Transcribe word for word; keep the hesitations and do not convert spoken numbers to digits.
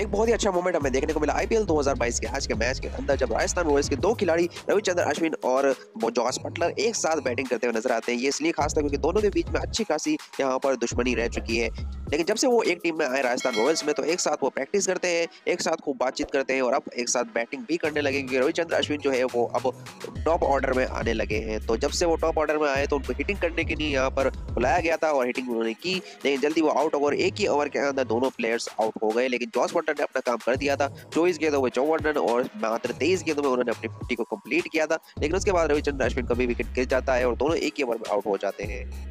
एक बहुत ही अच्छा मोमेंट हमें देखने को मिला आईपीएल दो हज़ार बाईस के आज के मैच के अंदर, जब राजस्थान रॉयल्स के दो खिलाड़ी रविचंद्रन अश्विन और जॉस बटलर एक साथ बैटिंग करते हुए नजर आते हैं। ये इसलिए खास था क्योंकि दोनों के बीच में अच्छी खासी यहाँ पर दुश्मनी रह चुकी है। लेकिन जब से वो एक टीम में आए राजस्थान रॉयल्स में, तो एक साथ वो प्रैक्टिस करते हैं, एक साथ खूब बातचीत करते हैं और अब एक साथ बैटिंग भी करने लगे क्योंकि रविचंद्रन अश्विन जो है वो अब टॉप ऑर्डर में आने लगे हैं। तो जब से वो टॉप ऑर्डर में आए तो उनको हिटिंग करने के लिए यहाँ पर बुलाया गया था और हिटिंग उन्होंने की, लेकिन जल्दी वो आउट ओवर एक ही ओवर के अंदर दोनों प्लेयर्स आउट हो गए। लेकिन जॉस बटलर ने अपना काम कर दिया था, चौबीस गेंदों में चौवन रन और मात्र तेईस गेंदों में उन्होंने अपनी फिफ्टी को कंप्लीट किया था। लेकिन उसके बाद रविचंद्रन अश्विन का भी विकेट गिर जाता है और दोनों एक ही ओवर में आउट हो जाते हैं।